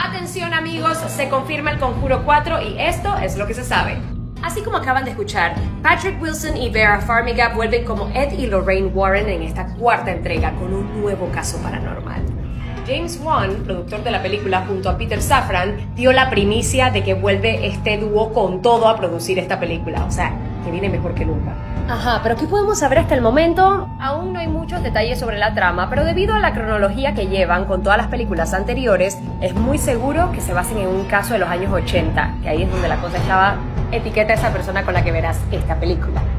Atención amigos, se confirma El Conjuro 4 y esto es lo que se sabe. Así como acaban de escuchar, Patrick Wilson y Vera Farmiga vuelven como Ed y Lorraine Warren en esta cuarta entrega con un nuevo caso paranormal. James Wan, productor de la película junto a Peter Safran, dio la primicia de que vuelve este dúo con todo a producir esta película, o sea, que viene mejor que nunca. Ajá, pero ¿qué podemos saber hasta el momento? Aún no hay muchos detalles sobre la trama, pero debido a la cronología que llevan con todas las películas anteriores, es muy seguro que se basen en un caso de los años 80, que ahí es donde la cosa estaba. Etiqueta a esa persona con la que verás esta película.